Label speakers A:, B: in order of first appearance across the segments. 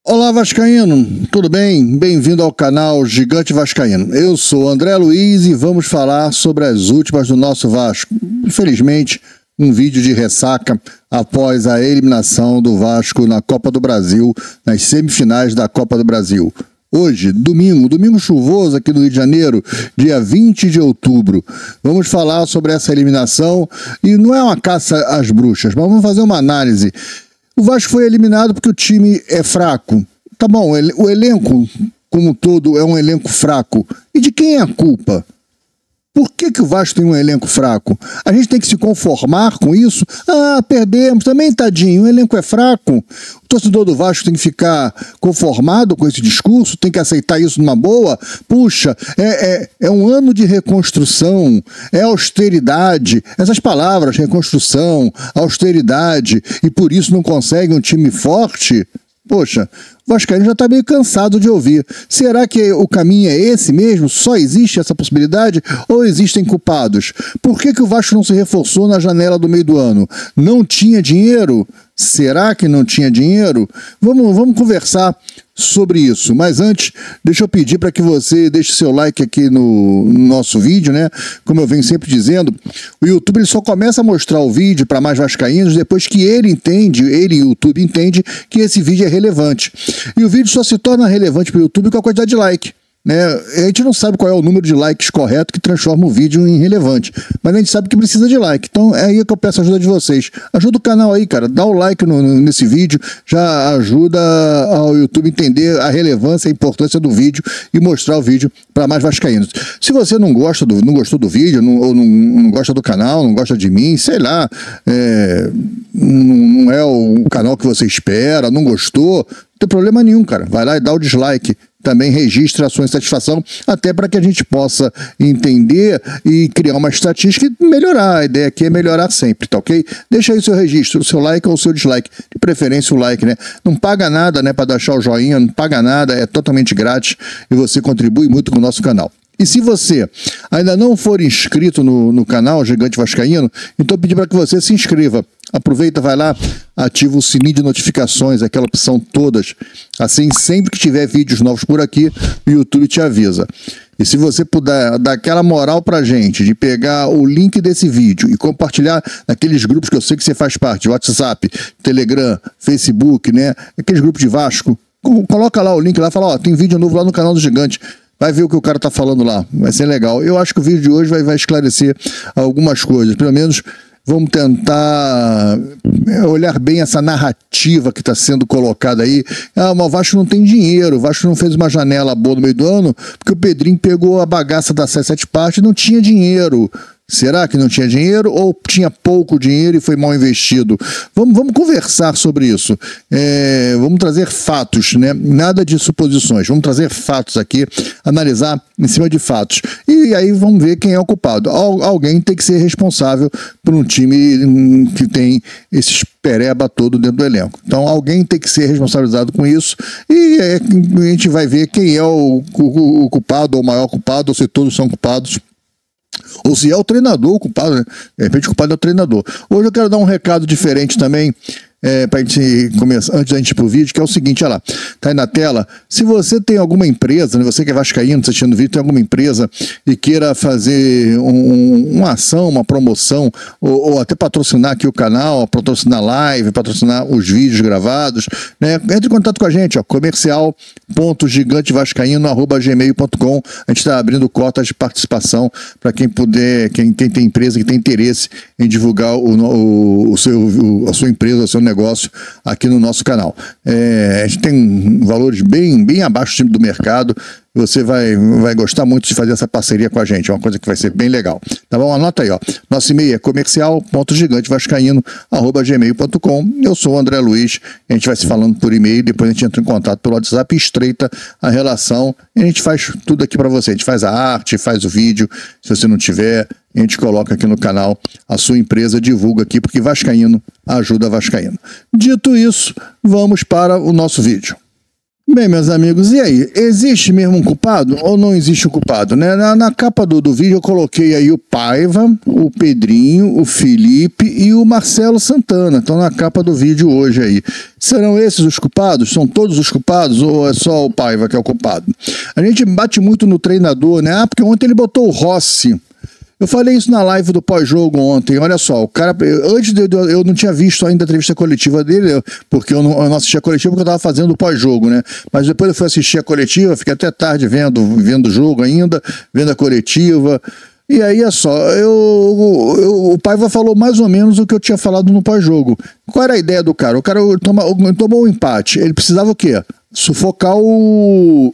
A: Olá Vascaíno, tudo bem? Bem-vindo ao canal Gigante Vascaíno. Eu sou André Luiz e vamos falar sobre as últimas do nosso Vasco. Infelizmente, um vídeo de ressaca após a eliminação do Vasco na Copa do Brasil, nas semifinais da Copa do Brasil. Hoje, domingo chuvoso aqui no Rio de Janeiro, dia 20 de outubro. Vamos falar sobre essa eliminação e não é uma caça às bruxas, mas vamos fazer uma análise. O Vasco foi eliminado porque o time é fraco. Tá bom, o elenco como um todo é um elenco fraco. E de quem é a culpa? Por que o Vasco tem um elenco fraco? A gente tem que se conformar com isso? Ah, perdemos, também tadinho, o elenco é fraco. O torcedor do Vasco tem que ficar conformado com esse discurso, tem que aceitar isso numa boa. Puxa, é um ano de reconstrução, é austeridade. Essas palavras, reconstrução, austeridade, e por isso não consegue um time forte. Poxa, o Vascaíno já está meio cansado de ouvir. Será que o caminho é esse mesmo? Só existe essa possibilidade? Ou existem culpados? Por que o Vasco não se reforçou na janela do meio do ano? Não tinha dinheiro? Será que não tinha dinheiro? Vamos conversar sobre isso. Mas antes, deixa eu pedir para que você deixe seu like aqui no nosso vídeo, né? Como eu venho sempre dizendo, o YouTube ele só começa a mostrar o vídeo para mais vascaínos depois que ele e o YouTube entende que esse vídeo é relevante. E o vídeo só se torna relevante para o YouTube com a quantidade de like. Né? A gente não sabe qual é o número de likes correto que transforma o vídeo em relevante, mas a gente sabe que precisa de like, então é aí que eu peço a ajuda de vocês. Ajuda o canal aí, cara, dá o like nesse vídeo, já ajuda ao YouTube entender a relevância e a importância do vídeo e mostrar o vídeo para mais vascaínos. Se você não gostou do vídeo, ou não gosta do canal, não gosta de mim, sei lá, não é o canal que você espera, não gostou, não tem problema nenhum, cara, vai lá e dá o dislike. Também registre a sua insatisfação, até para que a gente possa entender e criar uma estatística e melhorar. A ideia aqui é melhorar sempre, tá ok? Deixa aí o seu registro, o seu like ou o seu dislike. De preferência o like, né? Não paga nada, né, para deixar o joinha, não paga nada, é totalmente grátis e você contribui muito com o nosso canal. E se você ainda não for inscrito no canal Gigante Vascaíno, então eu pedi para que você se inscreva. Aproveita, vai lá, ativa o sininho de notificações, aquela opção todas. Assim, sempre que tiver vídeos novos por aqui, o YouTube te avisa. E se você puder dar aquela moral pra gente, de pegar o link desse vídeo e compartilhar naqueles grupos que eu sei que você faz parte, WhatsApp, Telegram, Facebook, né? Aqueles grupos de Vasco, coloca lá o link lá, fala, ó, tem vídeo novo lá no canal do Gigante. Vai ver o que o cara tá falando lá, vai ser legal. Eu acho que o vídeo de hoje vai esclarecer algumas coisas, pelo menos vamos tentar olhar bem essa narrativa que está sendo colocada aí. Ah, mas o Vasco não tem dinheiro, o Vasco não fez uma janela boa no meio do ano, porque o Pedrinho pegou a bagaça da sete partes e não tinha dinheiro. Será que não tinha dinheiro ou tinha pouco dinheiro e foi mal investido? Vamos conversar sobre isso. Vamos trazer fatos, né? Nada de suposições. Vamos trazer fatos aqui, analisar em cima de fatos. E aí vamos ver quem é o culpado. Alguém tem que ser responsável por um time que tem esse pereba todo dentro do elenco. Então alguém tem que ser responsabilizado com isso e a gente vai ver quem é o culpado ou o maior culpado ou se todos são culpados. Ou se é o treinador o culpado, né? De repente o culpado é o treinador. Hoje eu quero dar um recado diferente também, para a gente começar, antes da gente ir pro vídeo, que é o seguinte, olha lá, tá aí na tela. Se você tem alguma empresa, né, você que é vascaíno, tá assistindo o vídeo, tem alguma empresa e queira fazer uma ação, uma promoção, ou até patrocinar aqui o canal, patrocinar live, patrocinar os vídeos gravados, né, entre em contato com a gente, ó, comercial.gigantevascaíno@gmail.com. A gente está abrindo cotas de participação para quem puder, quem tem empresa que tem interesse em divulgar a sua empresa, o seu negócio aqui no nosso canal. A gente tem valores bem abaixo do mercado. Você vai gostar muito de fazer essa parceria com a gente. É uma coisa que vai ser bem legal. Tá bom? Anota aí, ó. Nosso e-mail é comercial.gigantevascaíno@gmail.com. Eu sou o André Luiz. A gente vai se falando por e-mail. Depois a gente entra em contato pelo WhatsApp e estreita a relação. E a gente faz tudo aqui para você. A gente faz a arte, faz o vídeo. Se você não tiver, a gente coloca aqui no canal. A sua empresa divulga aqui, porque vascaíno ajuda vascaíno. Dito isso, vamos para o nosso vídeo. Bem, meus amigos, e aí? Existe mesmo um culpado ou não existe um culpado, né? Na capa do vídeo eu coloquei aí o Paiva, o Pedrinho, o Felipe e o Marcelo Santana. Estão na capa do vídeo hoje aí. Serão esses os culpados? São todos os culpados ou é só o Paiva que é o culpado? A gente bate muito no treinador, né? Porque ontem ele botou o Rossi. Eu falei isso na live do pós-jogo ontem, olha só, o cara, eu não tinha visto ainda a entrevista coletiva dele, porque eu não assisti a coletiva porque eu estava fazendo o pós-jogo, né? Mas depois eu fui assistir a coletiva, fiquei até tarde vendo o jogo ainda, vendo a coletiva, e aí é só, o Paiva falou mais ou menos o que eu tinha falado no pós-jogo. Qual era a ideia do cara? O cara tomou um empate, ele precisava o quê? Sufocar o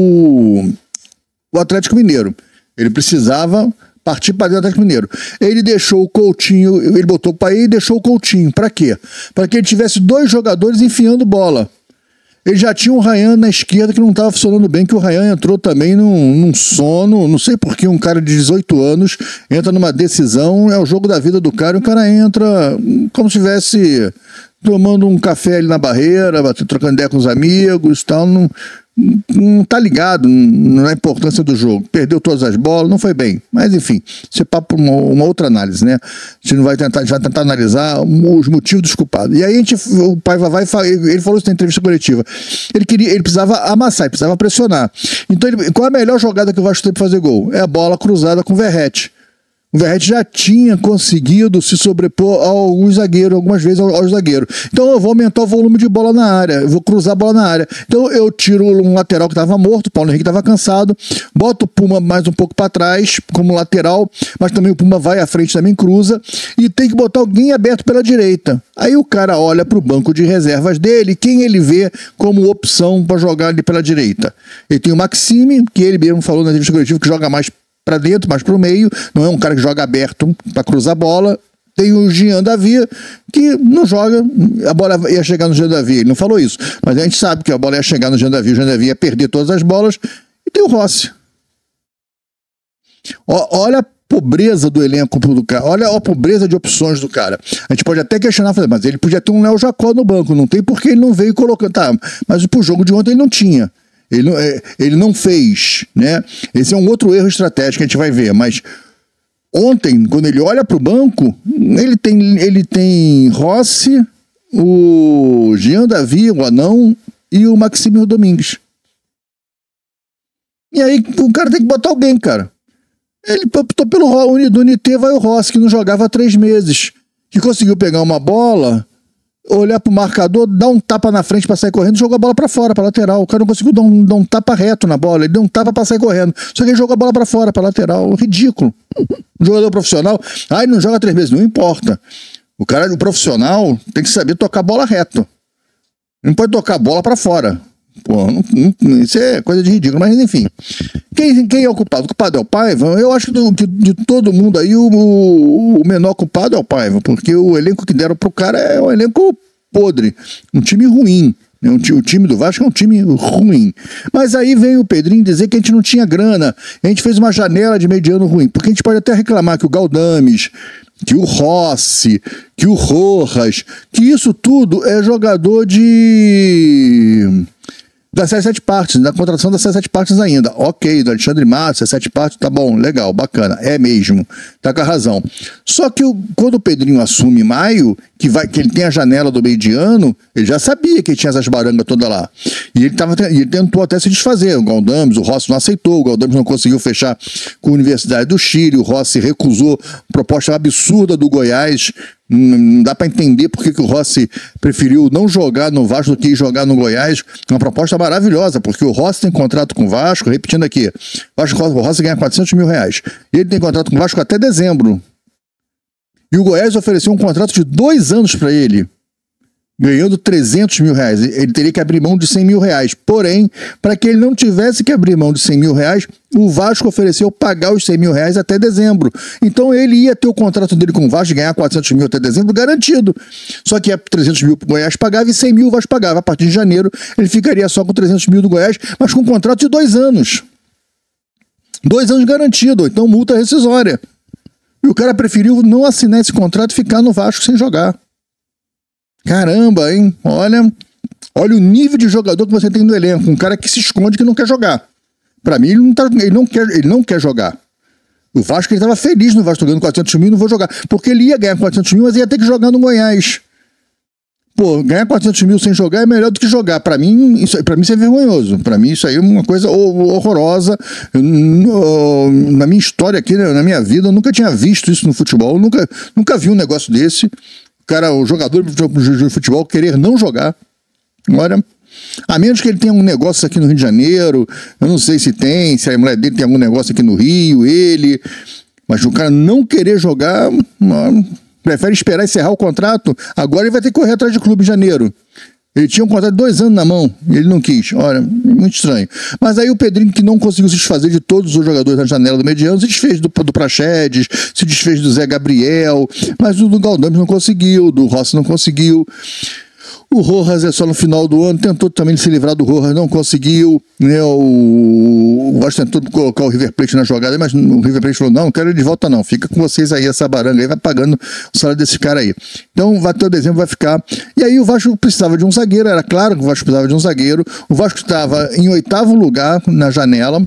A: Atlético Mineiro. Ele precisava partir para dentro do Atlético Mineiro. Ele deixou o Coutinho, ele botou para aí e deixou o Coutinho. Para quê? Para que ele tivesse dois jogadores enfiando bola. Ele já tinha um Ryan na esquerda que não estava funcionando bem, que o Ryan entrou também num sono, não sei por que um cara de 18 anos entra numa decisão, é o jogo da vida do cara, e o cara entra como se estivesse tomando um café ali na barreira, trocando ideia com os amigos, tal, não tá ligado na importância do jogo, perdeu todas as bolas, não foi bem, mas enfim, isso é papo uma outra análise, né? A gente vai tentar analisar os motivos dos culpados. E aí o Paiva ele falou isso na entrevista coletiva, ele precisava amassar, ele precisava pressionar. Então qual é a melhor jogada que o Vasco tem para fazer gol? É a bola cruzada com o Verratti. O Verratti já tinha conseguido se sobrepor a alguns zagueiros, algumas vezes ao zagueiro. Então eu vou aumentar o volume de bola na área, eu vou cruzar a bola na área. Então eu tiro um lateral que estava morto, o Paulo Henrique estava cansado, boto o Puma mais um pouco para trás, como lateral, mas também o Puma vai à frente, também cruza, e tem que botar alguém aberto pela direita. Aí o cara olha para o banco de reservas dele, quem ele vê como opção para jogar ali pela direita. Ele tem o Maxime, que ele mesmo falou na entrevista coletiva, que joga mais para dentro, mais para o meio, não é um cara que joga aberto para cruzar a bola. Tem o Jean Davi, que não joga, a bola ia chegar no Jean Davi, ele não falou isso, mas a gente sabe que a bola ia chegar no Jean Davi, o Jean Davi ia perder todas as bolas, e tem o Rossi. Olha a pobreza do elenco do cara, olha a pobreza de opções do cara. A gente pode até questionar, mas ele podia ter um Léo Jacó no banco, não tem porque ele não veio colocando, tá, mas pro jogo de ontem ele não tinha. Ele não fez, né? Esse é um outro erro estratégico que a gente vai ver, mas ontem, quando ele olha para o banco, ele tem Rossi, o Jean Davi, o Anão e o Maxime Domingues. E aí o cara tem que botar alguém, cara. Ele optou pelo do Unité, vai o Rossi, que não jogava há 3 meses, que conseguiu pegar uma bola, olhar pro marcador, dar um tapa na frente para sair correndo, jogou a bola para fora, para lateral. O cara não conseguiu dar um tapa reto na bola, ele deu um tapa para sair correndo. Só que ele jogou a bola para fora, para lateral. Ridículo. Um jogador profissional, ele não joga 3 meses, não importa. O cara, o profissional, tem que saber tocar a bola reto. Não pode tocar a bola para fora. Pô, isso é coisa de ridículo, mas enfim. Quem é o culpado? O culpado é o Paiva? Eu acho que de todo mundo aí, o menor culpado é o Paiva, porque o elenco que deram pro cara é um elenco podre, um time ruim. O time do Vasco é um time ruim. Mas aí vem o Pedrinho dizer que a gente não tinha grana, a gente fez uma janela de mediano ruim, porque a gente pode até reclamar que o Galdames, que o Rossi, que o Rojas, que isso tudo é jogador das 7 partes, da contratação das 7 partes ainda. Ok, do Alexandre Matos, 7 partes, tá bom, legal, bacana, é mesmo, tá com a razão. Só que quando o Pedrinho assume maio, que ele tem a janela do meio de ano, ele já sabia que tinha essas barangas todas lá. E ele tentou até se desfazer. O Galdames, o Rossi não aceitou, o Galdames não conseguiu fechar com a Universidade do Chile, o Rossi recusou a proposta absurda do Goiás. Não dá para entender porque que o Rossi preferiu não jogar no Vasco do que jogar no Goiás. Uma proposta maravilhosa, porque o Rossi tem contrato com o Vasco, repetindo aqui, o Rossi ganha R$400 mil. E ele tem contrato com o Vasco até dezembro. E o Goiás ofereceu um contrato de 2 anos para ele, ganhando R$300 mil. Ele teria que abrir mão de R$100 mil. Porém, para que ele não tivesse que abrir mão de R$100 mil, o Vasco ofereceu pagar os R$100 mil até dezembro. Então ele ia ter o contrato dele com o Vasco, ganhar R$400 mil até dezembro, garantido. Só que R$300 mil o Goiás pagava e R$100 mil o Vasco pagava. A partir de janeiro ele ficaria só com R$300 mil do Goiás, mas com um contrato de 2 anos. 2 anos garantido, então multa rescisória. E o cara preferiu não assinar esse contrato e ficar no Vasco sem jogar. Caramba, hein? Olha, Olha o nível de jogador que você tem no elenco. Um cara que se esconde, que não quer jogar. Para mim, ele não quer jogar. O Vasco, ele estava feliz no Vasco, ganhando 400 mil, não vou jogar. Porque ele ia ganhar 400 mil, mas ia ter que jogar no Goiás. Pô, ganhar 400 mil sem jogar é melhor do que jogar. Para mim, isso é vergonhoso. Para mim, isso aí é uma coisa horrorosa. Na minha história aqui, na minha vida, eu nunca tinha visto isso no futebol. Eu nunca vi um negócio desse. O jogador de futebol querer não jogar. Olha, a menos que ele tenha um negócio aqui no Rio de Janeiro, eu não sei se a mulher dele tem algum negócio aqui no Rio, mas o cara não querer jogar, prefere esperar encerrar o contrato, agora ele vai ter que correr atrás de clube em janeiro. Ele tinha um contrato de 2 anos na mão, e ele não quis. Olha, muito estranho. Mas aí o Pedrinho, que não conseguiu se desfazer de todos os jogadores na janela do mediano, se desfez do Praxedes, se desfez do Zé Gabriel, mas o do Galdames não conseguiu, do Rossi não conseguiu. O Rojas é só no final do ano, tentou também se livrar do Rojas, não conseguiu, né? O Vasco tentou colocar o River Plate na jogada, mas o River Plate falou, não quero ele de volta não, fica com vocês aí, essa baranga aí, vai pagando o salário desse cara aí. Então, até o dezembro vai ficar. E aí o Vasco precisava de um zagueiro, era claro que o Vasco precisava de um zagueiro, o Vasco estava em 8º lugar na janela,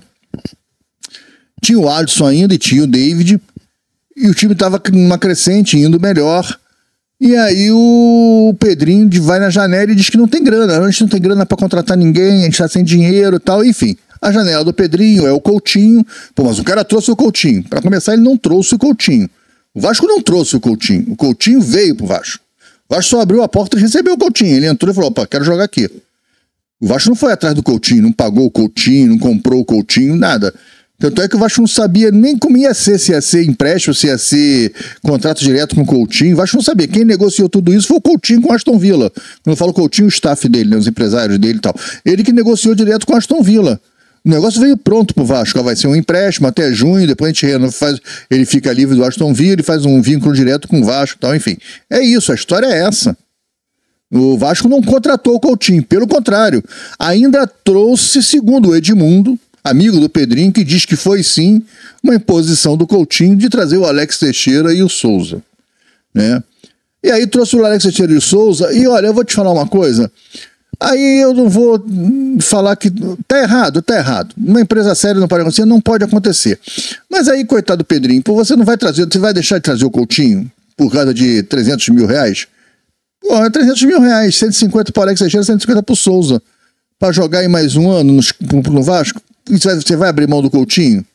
A: tinha o Alisson ainda e tinha o David, e o time estava numa crescente, indo melhor. E aí o Pedrinho vai na janela e diz que não tem grana. A gente não tem grana para contratar ninguém, a gente está sem dinheiro e tal. Enfim, a janela do Pedrinho é o Coutinho. Pô, mas o cara trouxe o Coutinho. Para começar, ele não trouxe o Coutinho. O Vasco não trouxe o Coutinho. O Coutinho veio pro Vasco. O Vasco só abriu a porta e recebeu o Coutinho. Ele entrou e falou, opa, quero jogar aqui. O Vasco não foi atrás do Coutinho, não pagou o Coutinho, não comprou o Coutinho, nada. Tanto é que o Vasco não sabia nem como ia ser, se ia ser empréstimo, se ia ser contrato direto com o Coutinho. O Vasco não sabia. Quem negociou tudo isso foi o Coutinho com o Aston Villa. Quando eu falo Coutinho, o staff dele, né, os empresários dele e tal. Ele que negociou direto com o Aston Villa. O negócio veio pronto pro Vasco. Vai ser um empréstimo até junho, depois a gente ele fica livre do Aston Villa, ele faz um vínculo direto com o Vasco e tal, enfim. É isso, a história é essa. O Vasco não contratou o Coutinho, pelo contrário, ainda trouxe, segundo o Edmundo, amigo do Pedrinho, que diz que foi sim uma imposição do Coutinho de trazer o Alex Teixeira e o Souza, né? E aí trouxe o Alex Teixeira e o Souza, e olha, eu vou te falar uma coisa, aí eu não vou falar que tá errado, uma empresa séria não pode acontecer, não pode acontecer, mas aí, coitado do Pedrinho, pô, você vai deixar de trazer o Coutinho por causa de 300 mil reais? Pô, é 300 mil reais, 150 para o Alex Teixeira, 150 para o Souza, para jogar em mais um ano no Vasco. Você vai abrir mão do Coutinho?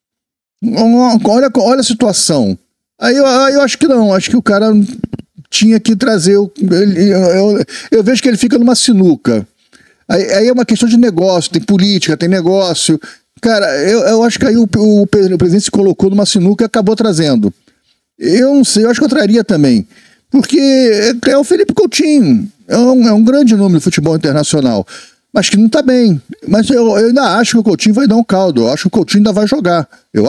A: Olha a situação. Aí eu acho que não, acho que o cara tinha que trazer. Eu vejo que ele fica numa sinuca. Aí é uma questão de negócio, tem política, tem negócio. Cara, eu acho que aí o presidente se colocou numa sinuca e acabou trazendo. Eu não sei, eu acho que eu traria também. Porque é o Felipe Coutinho, é um grande nome do futebol internacional. Mas que não tá bem. Mas eu ainda acho que o Coutinho vai dar um caldo. Eu acho que o Coutinho ainda vai jogar.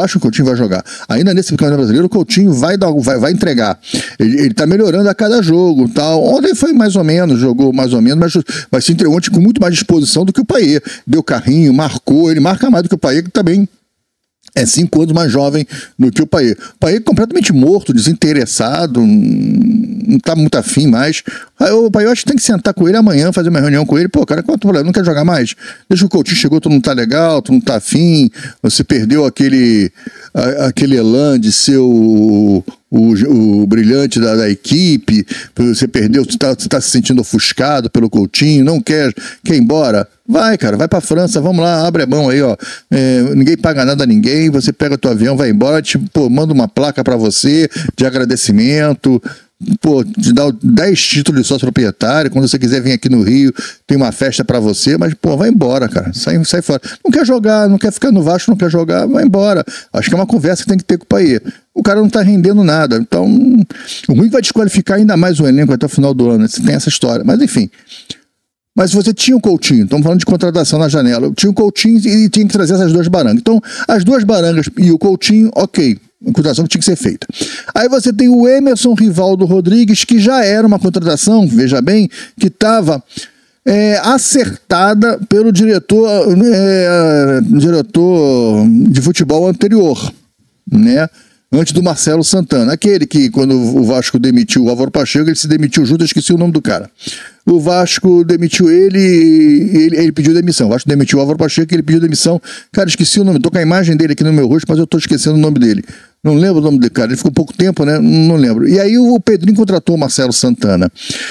A: Ainda nesse campeonato brasileiro, o Coutinho vai entregar. Ele tá melhorando a cada jogo. Tal. Ontem foi mais ou menos, jogou mais ou menos, mas se entregou ontem com muito mais disposição do que o Payet. Deu carrinho, marcou. Ele marca mais do que o Payet, que também é 5 anos mais jovem do que o Payet. O Payet é completamente morto, desinteressado, não tá muito afim mais. O Payet, eu acho que tem que sentar com ele amanhã, fazer uma reunião com ele. Pô, cara, qual é o problema? Não quer jogar mais? Desde que o Coutinho chegou, tu não tá legal, tu não tá afim, você perdeu aquele elan de ser o brilhante da equipe, você perdeu, você tá se sentindo ofuscado pelo Coutinho, não quer ir embora? Vai, cara, vai pra França, vamos lá, abre a mão aí, ó. Ninguém paga nada a ninguém, você pega teu avião, vai embora, manda uma placa pra você de agradecimento, te dá 10 títulos de sócio proprietário, quando você quiser vir aqui no Rio, tem uma festa pra você, mas, vai embora, cara, sai fora. Não quer jogar, não quer ficar no Vasco, não quer jogar, vai embora. Acho que é uma conversa que tem que ter com o Payet. O cara não tá rendendo nada, então, o ruim vai desqualificar ainda mais o elenco até o final do ano, tem essa história, mas enfim. Mas você tinha o Coutinho, estamos falando de contratação na janela, tinha o Coutinho e tinha que trazer essas 2 barangas. Então, as 2 barangas e o Coutinho, ok, a contratação que tinha que ser feita. Aí você tem o Emerson Rivaldo Rodrigues, que já era uma contratação, veja bem, que estava acertada pelo diretor de futebol anterior, né? antes do Marcelo Santana. Aquele que, quando o Vasco demitiu o Álvaro Pacheco, ele se demitiu junto, eu esqueci o nome do cara. O Vasco demitiu ele pediu demissão. O Vasco demitiu o Álvaro Pacheco, ele pediu demissão. Cara, esqueci o nome, tô com a imagem dele aqui no meu rosto, mas eu tô esquecendo o nome dele. Não lembro o nome do cara, ele ficou pouco tempo, né? Não lembro. E aí o Pedrinho contratou o Marcelo Santana.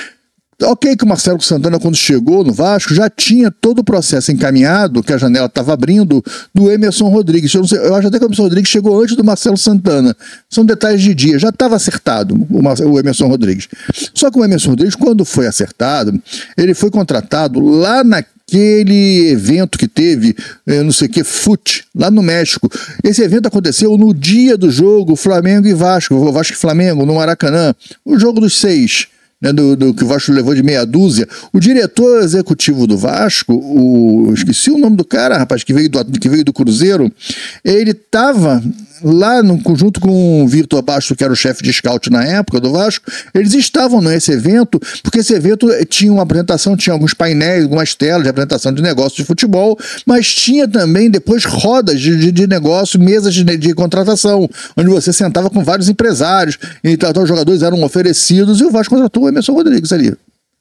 A: Ok que o Marcelo Santana, quando chegou no Vasco, já tinha todo o processo encaminhado, que a janela estava abrindo, do Emerson Rodrigues. Eu acho até que o Emerson Rodrigues chegou antes do Marcelo Santana. São detalhes de dia. Já estava acertado o Emerson Rodrigues. Só que o Emerson Rodrigues, quando foi acertado, ele foi contratado lá naquele evento que teve, não sei o que, FUT, lá no México. Esse evento aconteceu no dia do jogo Flamengo e Vasco, o Vasco e Flamengo, no Maracanã, o jogo dos 6. Do que o Vasco levou de meia dúzia. O diretor executivo do Vasco, esqueci o nome do cara, rapaz, que veio do Cruzeiro, ele estava lá junto com o Vitor Bastos, que era o chefe de scout na época do Vasco. Eles estavam nesse evento, porque esse evento tinha uma apresentação, tinha alguns painéis, algumas telas de apresentação de negócio de futebol, mas tinha também depois rodas de negócio, mesas de contratação, onde você sentava com vários empresários, e então os jogadores eram oferecidos, e o Vasco contratou o Emerson Rodrigues ali.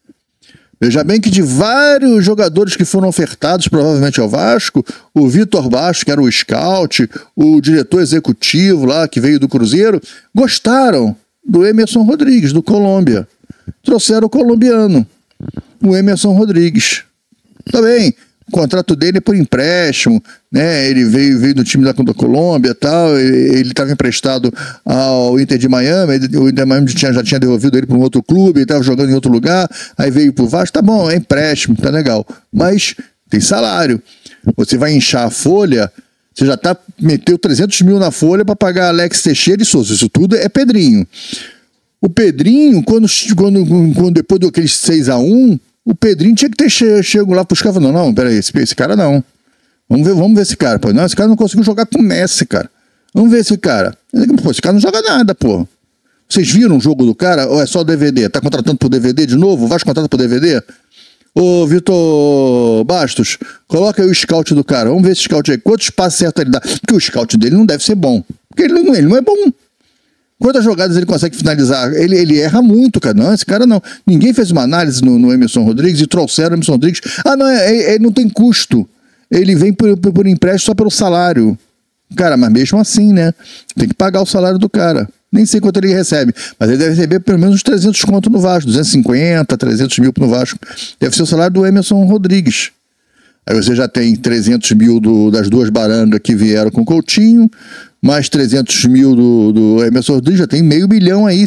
A: Veja bem que de vários jogadores que foram ofertados provavelmente ao Vasco, o Vitor Bastos, que era o scout, o diretor executivo lá, que veio do Cruzeiro, gostaram do Emerson Rodrigues, do Colômbia. Trouxeram o colombiano, o Emerson Rodrigues. Tá bem, o contrato dele é por empréstimo, né? Ele veio do time da Colômbia e tal, ele estava emprestado ao Inter de Miami, o Inter de Miami já tinha devolvido ele para um outro clube, ele estava jogando em outro lugar, aí veio para o Vasco, tá bom, é empréstimo, tá legal, mas tem salário. Você vai inchar a folha, você já meteu 300 mil na folha para pagar Alex Teixeira e Souza, isso tudo é Pedrinho. O Pedrinho, quando depois daqueles 6-1, o Pedrinho tinha que ter chego lá para os caras, não, peraí, esse cara não. Vamos ver esse cara, pô. Não, esse cara não conseguiu jogar com o Messi, cara. Vamos ver esse cara. Pô, esse cara não joga nada, pô. Vocês viram o jogo do cara ou é só DVD? Tá contratando por DVD de novo? Vai contratar por DVD? Ô, Vitor Bastos, coloca aí o scout do cara. Vamos ver esse scout aí. Quantos passos certos ele dá? Porque o scout dele não deve ser bom. Porque ele não é bom. Quantas jogadas ele consegue finalizar? Ele erra muito, cara. Não, esse cara não. Ninguém fez uma análise no Emerson Rodrigues e trouxeram o Emerson Rodrigues. Ah, não, ele não tem custo. Ele vem por empréstimo só pelo salário. Cara, mas mesmo assim, né? Tem que pagar o salário do cara. Nem sei quanto ele recebe, mas ele deve receber pelo menos uns 300 conto no Vasco. 250, 300 mil no Vasco. Deve ser o salário do Emerson Rodrigues. Aí você já tem 300 mil das duas barangas que vieram com o Coutinho, mais 300 mil do Emerson Rodrigues, já tem $500 mil aí,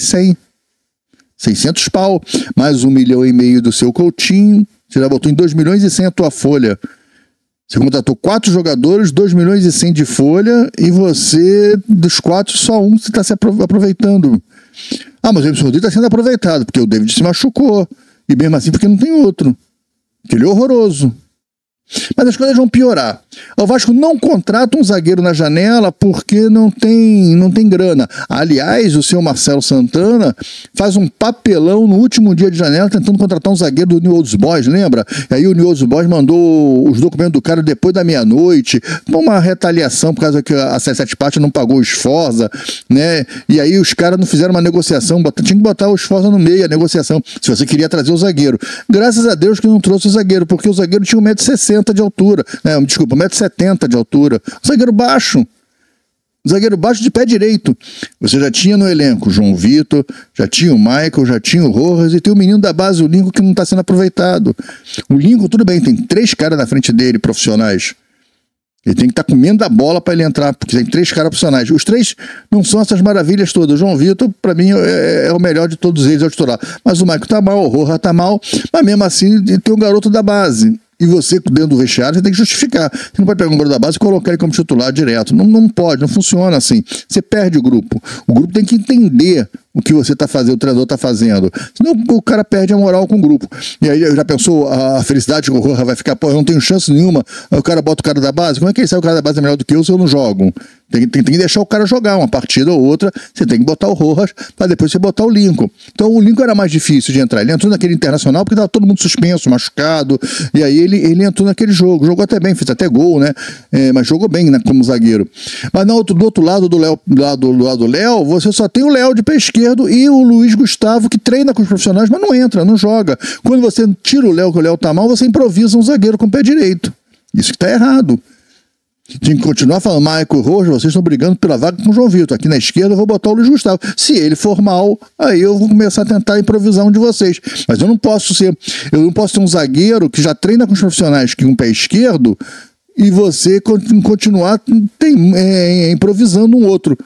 A: 600 pau, mais 1,5 milhão do seu Coutinho, você já botou em 2 milhões e 100 a tua folha. Você contratou 4 jogadores, 2 milhões e 100 de folha, e você, dos 4, só um você está se aproveitando. Ah, mas o Emerson Rodrigues está sendo aproveitado, porque o David se machucou, e mesmo assim porque não tem outro, porque ele é horroroso. Mas as coisas vão piorar. O Vasco não contrata um zagueiro na janela porque não tem grana. Aliás, o seu Marcelo Santana faz um papelão no último dia de janela tentando contratar um zagueiro do New Old Boys, lembra? E aí o New Old Boys mandou os documentos do cara depois da meia-noite, uma retaliação por causa que a C7 Parte não pagou o Sforza, né? E aí os caras não fizeram uma negociação, tinha que botar o Sforza no meio, a negociação, se você queria trazer o zagueiro. Graças a Deus que não trouxe o zagueiro, porque o zagueiro tinha 1,60 m de altura, desculpa, 1,70 m de altura, zagueiro baixo de pé direito. Você já tinha no elenco João Vitor, já tinha o Michael, já tinha o Rojas, e tem o menino da base, o Lincoln, que não está sendo aproveitado. O Lincoln, tudo bem, tem 3 caras na frente dele, profissionais. Ele tem que estar comendo a bola para ele entrar, porque tem 3 caras profissionais. Os 3 não são essas maravilhas todas. O João Vitor, para mim, é o melhor de todos eles, é o titular. Mas o Michael tá mal, o Rojas tá mal, mas mesmo assim tem um garoto da base. E você, dentro do vestiário, você tem que justificar. Você não pode pegar um garoto da base e colocar ele como titular direto. Não pode, não funciona assim. Você perde o grupo. O grupo tem que entender o que você está fazendo, o treinador está fazendo. Senão o cara perde a moral com o grupo. E aí já pensou a felicidade que o Rojas vai ficar, pô, eu não tenho chance nenhuma, aí o cara bota o cara da base, como é que ele sabe que o cara da base é melhor do que eu se eu não jogo? Tem que deixar o cara jogar uma partida ou outra, você tem que botar o Rojas para depois você botar o Lincoln. Então o Lincoln era mais difícil de entrar, ele entrou naquele Internacional porque estava todo mundo suspenso, machucado, e aí ele entrou naquele jogo, jogou até bem, fez até gol, né? Mas jogou bem, né, como zagueiro. Mas do outro lado do Léo, você só tem o Léo de pé esquerdo e o Luiz Gustavo que treina com os profissionais, mas não entra, não joga. Quando você tira o Léo, que o Léo tá mal, você improvisa um zagueiro com o pé direito. Isso que tá errado. Tem que continuar falando, Maico e Rojas, vocês estão brigando pela vaga com o João Vitor. Aqui na esquerda eu vou botar o Luiz Gustavo. Se ele for mal, aí eu vou começar a tentar improvisar um de vocês. Mas eu não posso ter um zagueiro que já treina com os profissionais com o pé esquerdo e você continuar improvisando um outro.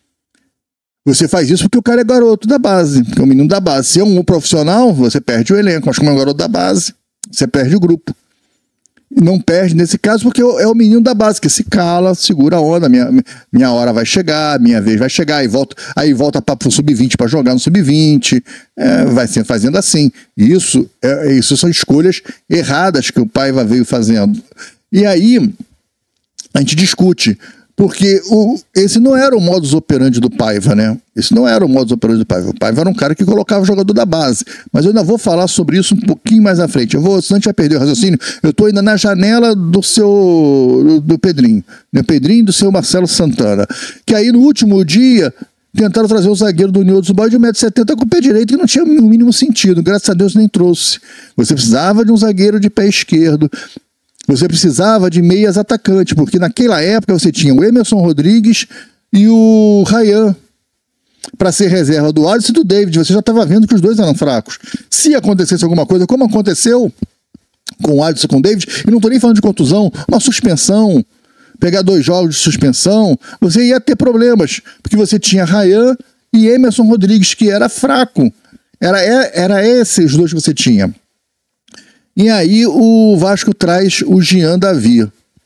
A: Você faz isso porque o cara é garoto da base, é um menino da base. Se é um profissional, você perde o elenco. Mas como é um garoto da base, você perde o grupo. Não perde nesse caso porque é o menino da base que se cala, segura a onda, minha hora vai chegar, minha vez vai chegar, aí volta para o sub-20 para jogar no sub-20, vai sempre fazendo assim. Isso são escolhas erradas que o Paiva veio fazendo. E aí a gente discute, porque esse não era o modus operandi do Paiva, né? Esse não era o modus operandi do Paiva. O Paiva era um cara que colocava o jogador da base. Mas eu ainda vou falar sobre isso um pouquinho mais à frente. Senão a gente vai perder o raciocínio. Eu estou ainda na janela do Pedrinho. Do Pedrinho e do seu Marcelo Santana. Que aí no último dia tentaram trazer o zagueiro do Newell's Boys de 1,70 m com o pé direito, que não tinha o mínimo sentido. Graças a Deus nem trouxe. Você precisava de um zagueiro de pé esquerdo. Você precisava de meias atacantes, porque naquela época você tinha o Emerson Rodrigues e o Ryan para ser reserva do Alisson e do David. Você já estava vendo que os dois eram fracos. Se acontecesse alguma coisa, como aconteceu com o Alisson e com o David, e não estou nem falando de contusão, uma suspensão, pegar 2 jogos de suspensão, você ia ter problemas, porque você tinha Ryan e Emerson Rodrigues, que era fraco. Era esses dois que você tinha. E aí o Vasco traz o Jean Davi,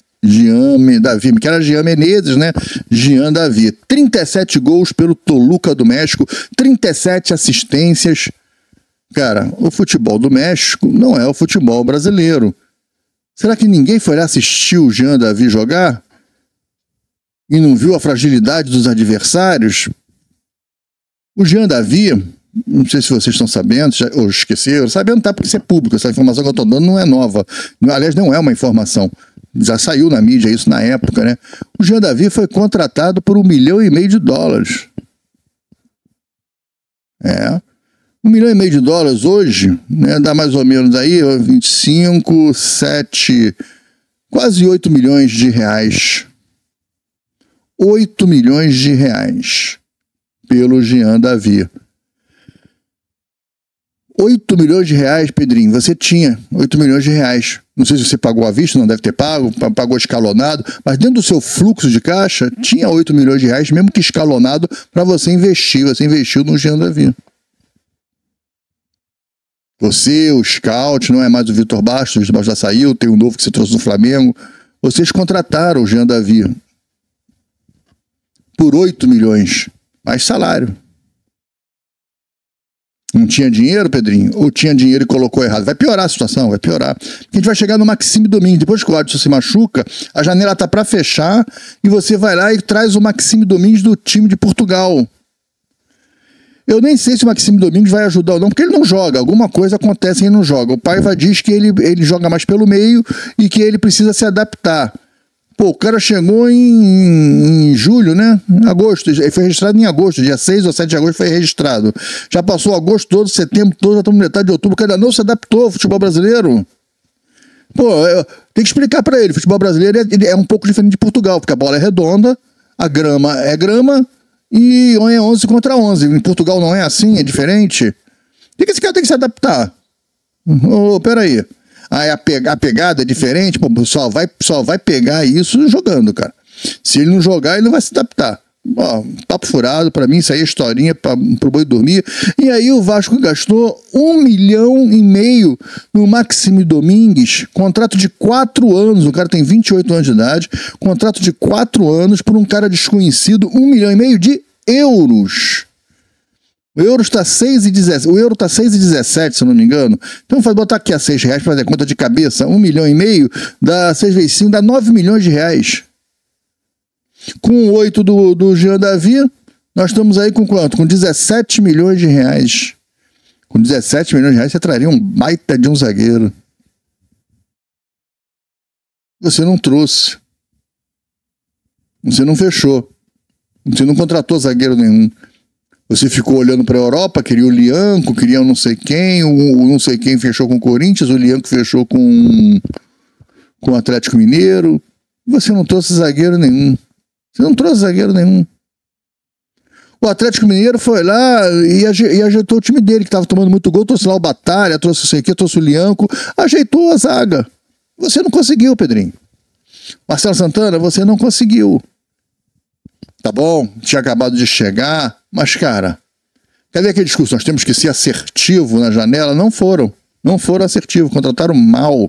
A: que era Jean Menezes, né? Jean Davi. 37 gols pelo Toluca do México, 37 assistências. Cara, o futebol do México não é o futebol brasileiro. Será que ninguém foi lá assistir o Jean Davi jogar? E não viu a fragilidade dos adversários? O Jean Davi, não sei se vocês estão sabendo, ou esqueceram, sabendo tá, porque isso é público, essa informação que eu estou dando não é nova. Aliás, não é uma informação. Já saiu na mídia isso na época, né? O Jean Davi foi contratado por $1,5 milhão. $1,5 milhão hoje, né, dá mais ou menos aí 25, 7, quase 8 milhões de reais. 8 milhões de reais pelo Jean Davi. 8 milhões de reais, Pedrinho, você tinha 8 milhões de reais. Não sei se você pagou à vista, não deve ter pago, pagou escalonado, mas dentro do seu fluxo de caixa, tinha 8 milhões de reais, mesmo que escalonado, para você investir. Você investiu no Jean Davi. Você, o scout, não é mais o Vitor Bastos, o Vitor Bastos já saiu, tem um novo que você trouxe do Flamengo. Vocês contrataram o Jean Davi por 8 milhões, mais salário. Não tinha dinheiro, Pedrinho? Ou tinha dinheiro e colocou errado? Vai piorar a situação, vai piorar. A gente vai chegar no Maxime Domingues. Depois que o Adson se machuca, a janela tá para fechar e você vai lá e traz o Maxime Domingues do time de Portugal. Eu nem sei se o Maxime Domingues vai ajudar ou não, porque ele não joga. Alguma coisa acontece e ele não joga. O Paiva diz que ele joga mais pelo meio e que ele precisa se adaptar. Pô, o cara chegou em julho, né? Em agosto. Ele foi registrado em agosto. Dia 6 ou 7 de agosto foi registrado. Já passou agosto todo, setembro todo, já estamos na metade de outubro. O cara não se adaptou ao futebol brasileiro. Pô, tem que explicar para ele. O futebol brasileiro é um pouco diferente de Portugal, porque a bola é redonda, a grama é grama e é 11 contra 11. Em Portugal não é assim, é diferente. Por que esse cara tem que se adaptar? Peraí. Aí a pegada é diferente, pô, só vai pegar isso jogando, cara. Se ele não jogar, ele não vai se adaptar. Ó, papo furado, pra mim, isso aí é historinha pro boi dormir. E aí o Vasco gastou $1,5 milhão no Maxime Domingues, contrato de 4 anos, o cara tem 28 anos de idade, contrato de 4 anos por um cara desconhecido, €1,5 milhão de euros. O euro está 6,17, o euro está 6,17, se eu não me engano. Então vou botar aqui a R$6 para fazer conta de cabeça, 1,5 milhão, dá 6 vezes 5, dá 9 milhões de reais. Com o 8 do Jean Davi, nós estamos aí com quanto? Com 17 milhões de reais. Com 17 milhões de reais você traria um baita de um zagueiro. Você não trouxe. Você não fechou. Você não contratou zagueiro nenhum. Você ficou olhando para a Europa, queria o Lianco, queria o não sei quem, o não sei quem fechou com o Corinthians, o Lianco fechou com o Atlético Mineiro. Você não trouxe zagueiro nenhum. Você não trouxe zagueiro nenhum. O Atlético Mineiro foi lá e ajeitou o time dele, que estava tomando muito gol, trouxe lá o Batalha, trouxe não sei o que, trouxe o Lianco, ajeitou a zaga. Você não conseguiu, Pedrinho. Marcelo Santana, você não conseguiu. Tá bom, tinha acabado de chegar, mas, cara, cadê aquele discurso? Nós temos que ser assertivo na janela. Não foram assertivos, contrataram mal.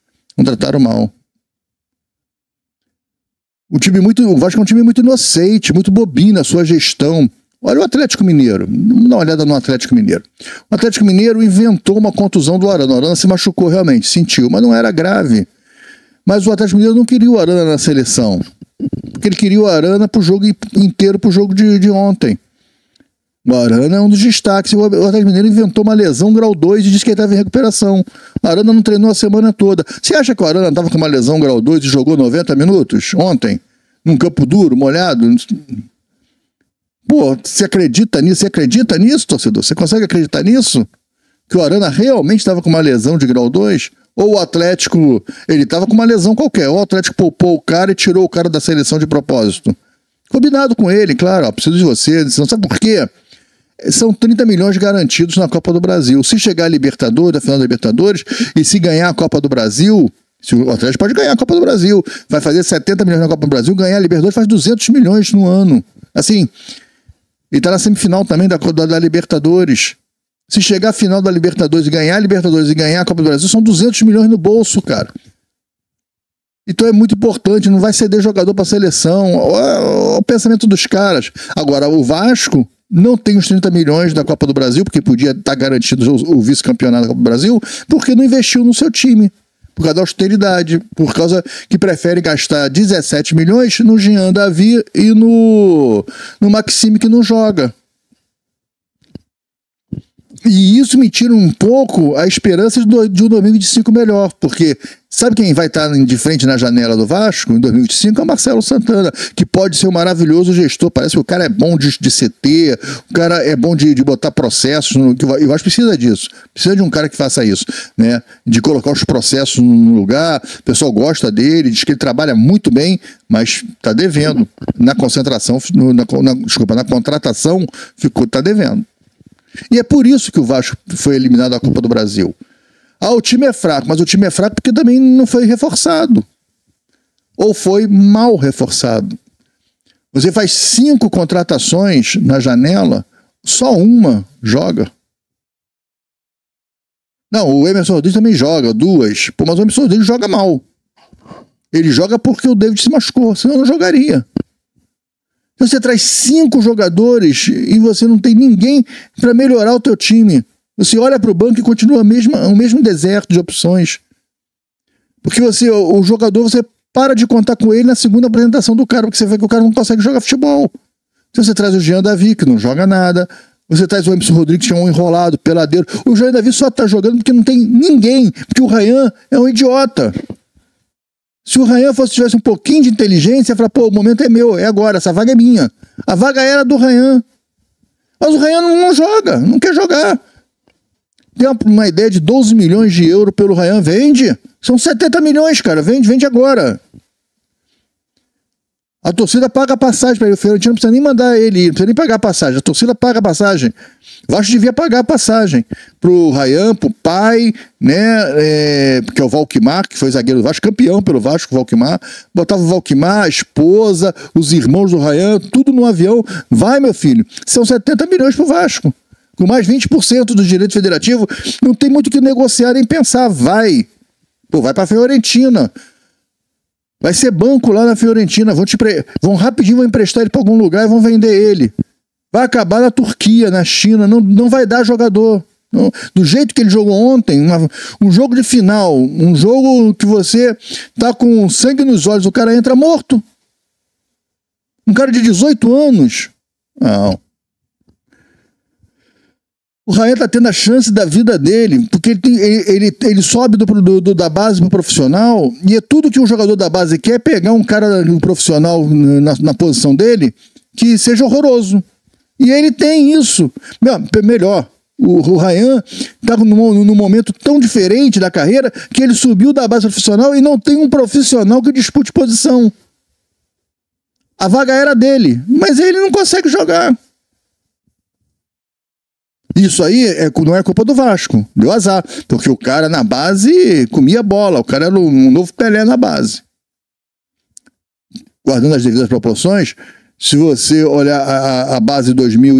A: O Vasco é um time muito inocente, muito bobinho na sua gestão. Olha o Atlético Mineiro, vamos dar uma olhada no Atlético Mineiro. O Atlético Mineiro inventou uma contusão do Arana. O Arana se machucou realmente, sentiu, mas não era grave. Mas o Atlético Mineiro não queria o Arana na seleção. Porque ele queria o Arana pro jogo inteiro, pro jogo de ontem. O Arana é um dos destaques. O Atlético Mineiro inventou uma lesão grau 2 e disse que ele estava em recuperação. O Arana não treinou a semana toda. Você acha que o Arana estava com uma lesão grau 2 e jogou 90 minutos ontem? Num campo duro, molhado? Pô, você acredita nisso? Você acredita nisso, torcedor? Você consegue acreditar nisso? Que o Arana realmente estava com uma lesão de grau 2? Ou o Atlético, ele estava com uma lesão qualquer, ou o Atlético poupou o cara e tirou o cara da seleção de propósito. Combinado com ele, claro, ó, preciso de você, não sabe por quê? São 30 milhões garantidos na Copa do Brasil. Se chegar a Libertadores, a final da Libertadores, e se ganhar a Copa do Brasil, se o Atlético pode ganhar a Copa do Brasil, vai fazer 70 milhões na Copa do Brasil, ganhar a Libertadores faz 200 milhões no ano. Assim, ele está na semifinal também da Libertadores. Se chegar à final da Libertadores e ganhar a Libertadores e ganhar a Copa do Brasil, são 200 milhões no bolso, cara. Então é muito importante, não vai ceder jogador para a seleção. Olha o pensamento dos caras. Agora, o Vasco não tem os 30 milhões da Copa do Brasil, porque podia estar garantido o vice-campeonato da Copa do Brasil, porque não investiu no seu time. Por causa da austeridade, por causa que prefere gastar 17 milhões no Jean Davi e no Maxime, que não joga. E isso me tira um pouco a esperança de um 2025 melhor, porque sabe quem vai estar de frente na janela do Vasco em 2025? É o Marcelo Santana, que pode ser um maravilhoso gestor. Parece que o cara é bom de CT, o cara é bom de botar processos. E o Vasco precisa disso, precisa de um cara que faça isso, né? De colocar os processos no lugar. O pessoal gosta dele, diz que ele trabalha muito bem, mas está devendo. Na concentração, na contratação, está devendo. E é por isso que o Vasco foi eliminado da Copa do Brasil. O time é fraco, mas o time é fraco porque também não foi reforçado. Ou foi mal reforçado. Você faz 5 contratações na janela, só uma joga. Não, o Emerson Rodrigues também joga, 2. Pô, mas o Emerson Rodrigues joga mal. Ele joga porque o David se machucou, senão não jogaria. Você traz 5 jogadores e você não tem ninguém para melhorar o teu time. Você olha para o banco e continua o mesmo deserto de opções. Porque o jogador, você para de contar com ele na segunda apresentação do cara, porque você vê que o cara não consegue jogar futebol. Então você traz o Jean Davi, que não joga nada. Você traz o Emerson Rodrigues, que é um enrolado, peladeiro. O Jean Davi só está jogando porque não tem ninguém. Porque o Ryan é um idiota. Se o Ryan tivesse um pouquinho de inteligência, ia falar, pô, o momento é meu, é agora, essa vaga é minha. A vaga era do Ryan. Mas o Ryan não joga, não quer jogar. Tem uma ideia de 12 milhões de euros pelo Ryan, vende. São 70 milhões, cara, vende agora. A torcida paga a passagem para ele, o Fiorentino não precisa nem mandar ele ir, não precisa nem pagar a passagem, a torcida paga a passagem. O Vasco devia pagar a passagem pro Ryan, pro pai, né, que é o Valquimar, que foi zagueiro do Vasco, campeão pelo Vasco, o Valquimar, botava o Valquimar, a esposa, os irmãos do Ryan, tudo no avião. Vai, meu filho, são 70 milhões pro Vasco, com mais 20% do direito federativo, não tem muito o que negociar nem pensar, vai. Pô, vai pra Fiorentina. Vai ser banco lá na Fiorentina, vão rapidinho vão emprestar ele para algum lugar e vão vender ele. Vai acabar na Turquia, na China, não vai dar jogador. Não, do jeito que ele jogou ontem, um jogo de final, um jogo que você tá com sangue nos olhos, o cara entra morto. Um cara de 18 anos. Não. O Rayan tá tendo a chance da vida dele, porque ele sobe da base pro profissional, e é tudo que um jogador da base quer, pegar um cara profissional na posição dele, que seja horroroso. E ele tem isso. Melhor, o Rayan tá num momento tão diferente da carreira, que ele subiu da base profissional e não tem um profissional que dispute posição. A vaga era dele, mas ele não consegue jogar. Isso aí não é culpa do Vasco, deu azar, porque o cara na base comia bola, o cara era um novo Pelé na base. Guardando as devidas proporções, se você olhar a base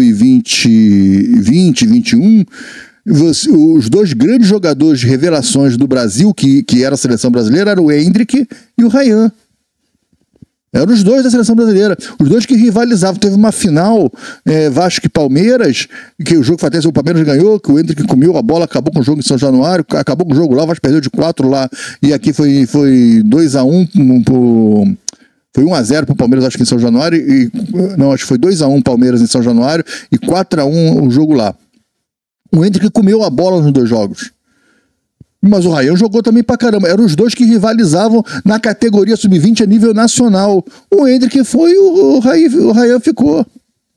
A: 2020-21, os dois grandes jogadores de revelações do Brasil, que era a seleção brasileira, eram o Hendrick e o Rayan. Eram os dois da seleção brasileira, os dois que rivalizavam. Teve uma final, Vasco e Palmeiras, que o jogo foi até o Palmeiras ganhou, que o Hendrick comeu a bola, acabou com o jogo em São Januário, acabou com o jogo lá, o Vasco perdeu de 4 lá, e aqui foi 2-1 foi 1-0 pro Palmeiras, acho que em São Januário, acho que foi 2-1 Palmeiras em São Januário, e 4-1 o jogo lá. O Hendrick comeu a bola nos dois jogos. Mas o Rayan jogou também pra caramba. Eram os dois que rivalizavam na categoria sub-20 a nível nacional. O Hendrick foi, o Rayan ficou.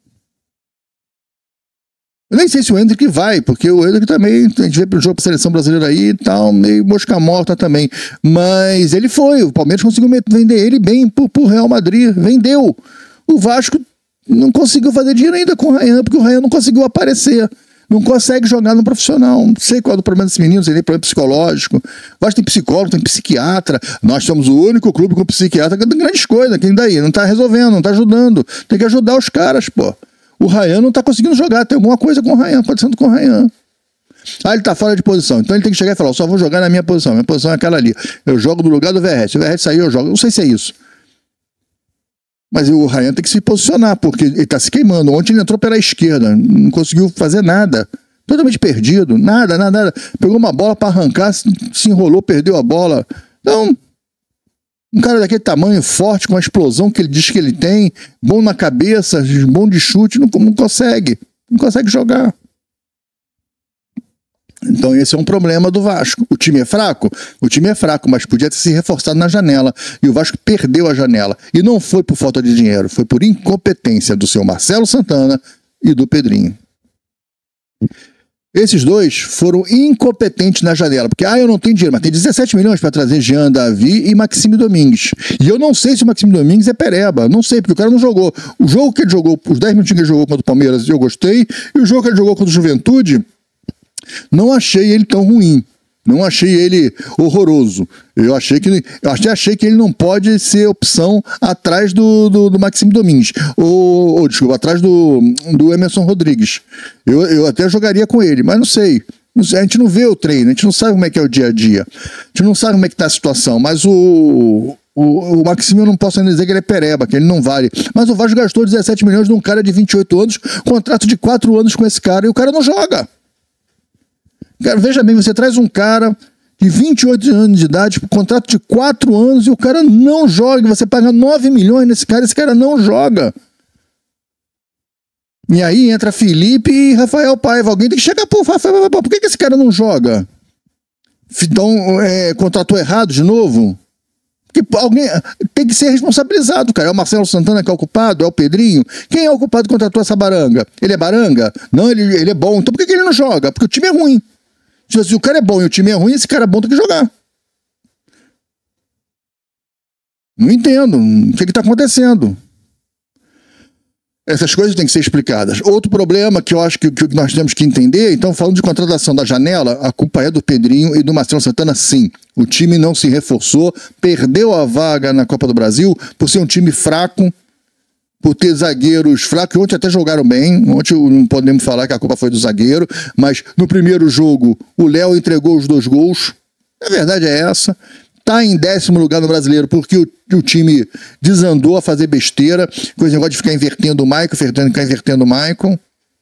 A: Eu nem sei se o Hendrick vai, porque o Hendrick também, a gente vê pro jogo pra seleção brasileira aí e tal, meio mosca morta também. Mas ele foi, o Palmeiras conseguiu vender ele bem pro Real Madrid. Vendeu. O Vasco não conseguiu fazer dinheiro ainda com o Rayan, porque o Rayan não conseguiu aparecer. Não consegue jogar no profissional. Não sei qual é o problema desse menino, se ele tem problema psicológico. Mas tem psicólogo, tem psiquiatra. Nós somos o único clube com psiquiatra que tem grandes coisas. Quem daí? Não tá resolvendo, não tá ajudando. Tem que ajudar os caras, pô. O Rayan não tá conseguindo jogar. Tem alguma coisa com o Rayan, acontecendo com o Rayan. Ele tá fora de posição. Então ele tem que chegar e falar: só vou jogar na minha posição. Minha posição é aquela ali. Eu jogo no lugar do Verratti. Se o Verratti sair, eu jogo. Não sei se é isso. Mas o Rayan tem que se posicionar, porque ele tá se queimando. Ontem ele entrou pela esquerda, não conseguiu fazer nada. Totalmente perdido, nada. Pegou uma bola para arrancar, se enrolou, perdeu a bola. Então, um cara daquele tamanho, forte, com a explosão que ele diz que ele tem, bom na cabeça, bom de chute, não consegue jogar. Então esse é um problema do Vasco. O time é fraco? O time é fraco, mas podia ter se reforçado na janela. E o Vasco perdeu a janela. E não foi por falta de dinheiro, foi por incompetência do seu Marcelo Santana e do Pedrinho. Esses dois foram incompetentes na janela, porque eu não tenho dinheiro, mas tem 17 milhões para trazer Jean Davi e Maxime Domingues. E eu não sei se o Maxime Domingues é pereba, não sei, porque o cara não jogou. O jogo que ele jogou, os 10 minutinhos que ele jogou contra o Palmeiras, eu gostei, e o jogo que ele jogou contra o Juventude, não achei ele tão ruim. Não achei ele horroroso. Eu achei que ele não pode ser opção atrás do Maxime Domingues. Desculpa, atrás do Emerson Rodrigues. Eu até jogaria com ele, mas não sei. A gente não vê o treino, a gente não sabe como é que é o dia a dia. A gente não sabe como é que tá a situação. Mas o Maxime eu não posso ainda dizer que ele é pereba, que ele não vale. Mas o Vasco gastou 17 milhões num cara de 28 anos, contrato de 4 anos com esse cara, e o cara não joga. Cara, veja bem, você traz um cara de 28 anos de idade, contrato de 4 anos, e o cara não joga. Você paga 9 milhões nesse cara, esse cara não joga. E aí entra Felipe e Rafael Paiva. Alguém tem que chegar, Rafael, por que esse cara não joga? Então, contratou errado de novo? Porque alguém tem que ser responsabilizado, cara. É o Marcelo Santana que é o culpado? É o Pedrinho? Quem é o culpado que contratou essa baranga? Ele é baranga? Não, ele é bom. Então por que ele não joga? Porque o time é ruim. Se o cara é bom e o time é ruim, esse cara é bom tem que jogar. Não entendo. O que está acontecendo? Essas coisas têm que ser explicadas. Outro problema que eu acho que nós temos que entender, então, falando de contratação da janela, a culpa é do Pedrinho e do Marcelo Santana, sim. O time não se reforçou, perdeu a vaga na Copa do Brasil por ser um time fraco, por ter zagueiros fracos. Ontem até jogaram bem, ontem não podemos falar que a culpa foi do zagueiro, mas no primeiro jogo o Léo entregou os 2 gols. A verdade é essa. tá em 10º lugar no Brasileiro porque o time desandou a fazer besteira, com esse negócio de ficar invertendo o Maicon, ficar invertendo o Maicon.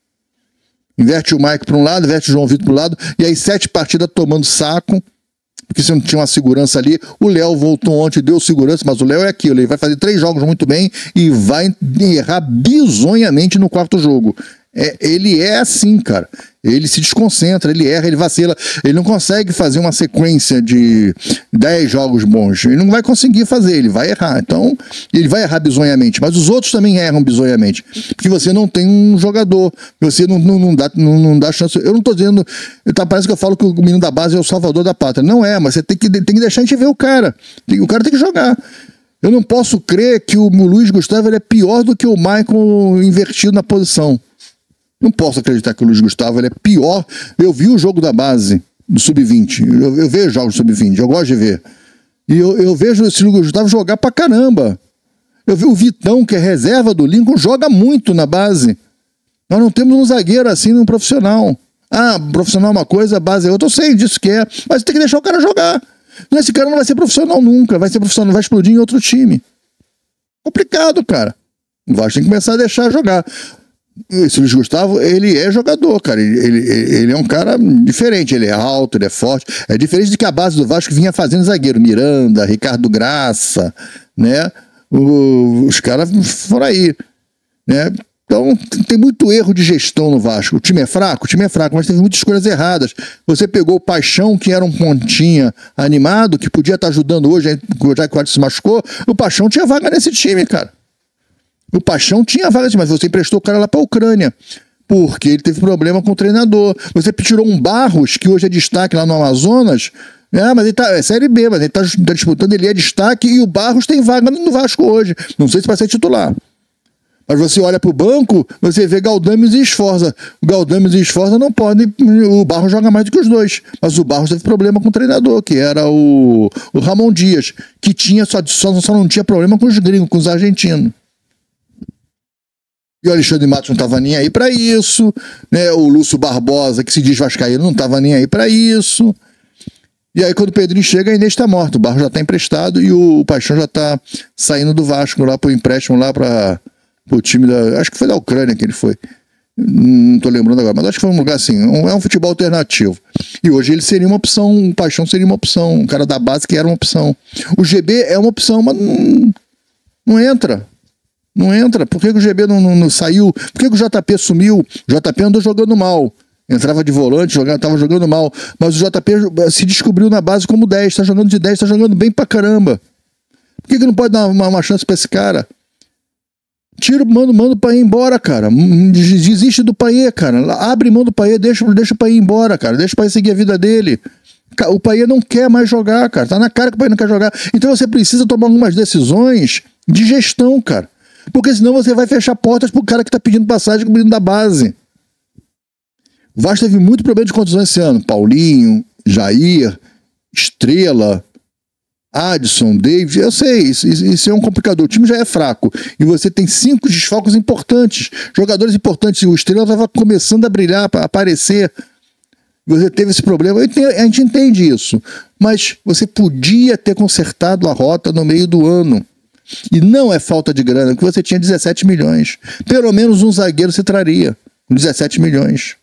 A: Inverte o Maicon para um lado, inverte o João Vitor para o lado, e aí 7 partidas tomando saco, porque você não tinha uma segurança ali. O Léo voltou ontem, deu segurança, mas o Léo é aquilo, ele vai fazer 3 jogos muito bem e vai errar bizonhamente no 4º jogo. Ele é assim, cara. Ele se desconcentra, ele erra, ele vacila. Ele não consegue fazer uma sequência de 10 jogos bons. Ele não vai conseguir fazer, ele vai errar. Então, ele vai errar bizonhamente. Mas os outros também erram bizonhamente. Porque você não tem um jogador. Você não dá chance. Eu não tô dizendo... Parece que eu falo que o menino da base é o salvador da pátria. Não é, mas você tem que deixar a gente ver o cara. O cara tem que jogar. Eu não posso crer que o Luiz Gustavo ele é pior do que o Maicon invertido na posição. Não posso acreditar que o Luiz Gustavo ele é pior. Eu vi o jogo da base, do Sub-20. Eu vejo jogos do Sub-20, eu gosto de ver. E eu vejo esse Luiz Gustavo jogar pra caramba. Eu vi o Vitão, que é reserva do Lincoln, joga muito na base. Nós não temos um zagueiro assim no profissional. Ah, profissional é uma coisa, a base é outra. Eu sei disso que é, mas tem que deixar o cara jogar. Esse cara não vai ser profissional nunca. Vai ser profissional, vai explodir em outro time. Complicado, cara. O Vasco tem que começar a deixar jogar. Esse Luiz Gustavo, ele é jogador, cara. Ele é um cara diferente. Ele é alto, ele é forte. É diferente do que a base do Vasco vinha fazendo zagueiro. Miranda, Ricardo Graça, né? Os caras foram aí, né? Então, tem muito erro de gestão no Vasco. O time é fraco, mas teve muitas escolhas erradas. Você pegou o Paixão, que era um pontinha animado, que podia estar ajudando hoje, já que o Adson se machucou. O Paixão tinha vaga nesse time, cara. O Paixão tinha vaga, mas você emprestou o cara lá para a Ucrânia, porque ele teve problema com o treinador. Você tirou um Barros, que hoje é destaque lá no Amazonas, mas ele tá, é Série B, mas ele tá disputando, ele é destaque, e o Barros tem vaga no Vasco hoje. Não sei se vai ser titular. Mas você olha para o banco, você vê Galdames e Sforza. O Galdames e Sforza não podem, o Barros joga mais do que os dois. Mas o Barros teve problema com o treinador, que era o Ramon Dias, que tinha só não tinha problema com os gringos, com os argentinos. E o Alexandre Matos não estava nem aí para isso, né? O Lúcio Barbosa, que se diz vascaíno, não estava nem aí para isso. E aí quando o Pedrinho chega, a Inês está morto, o Barros já está emprestado e o Paixão já está saindo do Vasco lá para o empréstimo lá para o time da... Acho que foi da Ucrânia que ele foi. Não estou lembrando agora, mas acho que foi um lugar assim, é um futebol alternativo. E hoje ele seria uma opção, o Paixão seria uma opção, um cara da base que era uma opção. O GB é uma opção, mas não entra. Não entra. Por que o GB não saiu? Por que o JP sumiu? O JP andou jogando mal. Entrava de volante, estava jogando mal. Mas o JP se descobriu na base como 10. Está jogando de 10, está jogando bem pra caramba. Por que não pode dar uma chance pra esse cara? Tira, manda o Paê embora, cara. Desiste do Paê, cara. Abre mão do Paê, deixa o Paê embora, cara. Deixa o Paê seguir a vida dele. O Paê não quer mais jogar, cara. Tá na cara que o Paê não quer jogar. Então você precisa tomar algumas decisões de gestão, cara. Porque senão você vai fechar portas pro cara que tá pedindo passagem com o menino da base. O Vasco teve muito problema de contusão esse ano. Paulinho, Jair, Estrela, Adson, David. Eu sei, isso é um complicador. O time já é fraco. E você tem 5 desfalques importantes. Jogadores importantes. O Estrela estava começando a brilhar, a aparecer. Você teve esse problema. A gente entende isso. Mas você podia ter consertado a rota no meio do ano. E não é falta de grana, porque você tinha 17 milhões. Pelo menos um zagueiro você traria, com 17 milhões.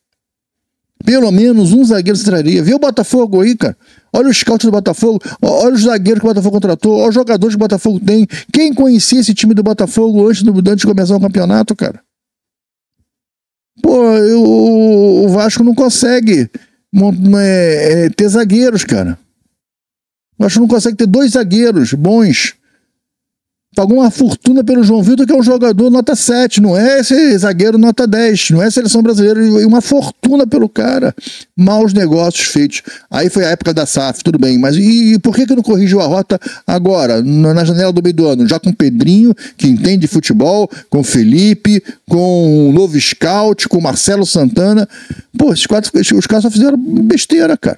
A: Pelo menos um zagueiro você traria. Vê o Botafogo aí, cara. Olha os scouts do Botafogo, olha os zagueiros que o Botafogo contratou, olha os jogadores que o Botafogo tem. Quem conhecia esse time do Botafogo antes de começar o campeonato, cara? Pô, o Vasco não consegue ter zagueiros, cara. O Vasco não consegue ter 2 zagueiros bons. Pagou uma fortuna pelo João Vitor, que é um jogador nota 7, não é esse zagueiro nota 10, não é seleção brasileira, e uma fortuna pelo cara. Maus negócios feitos. Aí foi a época da SAF, tudo bem, mas e por que não corrigiu a rota agora, na janela do meio do ano? Já com o Pedrinho, que entende de futebol, com o Felipe, com o novo scout, com o Marcelo Santana. Pô, os caras só fizeram besteira, cara.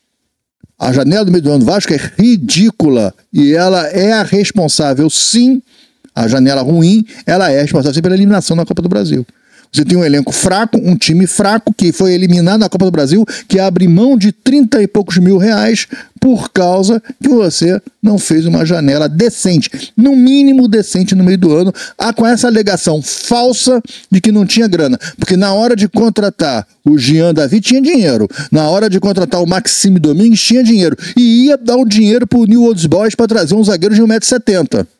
A: A janela do meio do ano do Vasco é ridícula e ela é a responsável, sim, a janela ruim, ela é responsável pela eliminação na Copa do Brasil. Você tem um elenco fraco, um time fraco que foi eliminado na Copa do Brasil, que abre mão de 30 e poucos mil reais por causa que você não fez uma janela decente, no mínimo decente no meio do ano, com essa alegação falsa de que não tinha grana. Porque na hora de contratar o Jean Davi tinha dinheiro, na hora de contratar o Maxime Domingues tinha dinheiro, e ia dar o dinheiro pro New Old Boys para trazer um zagueiro de 1,70 m.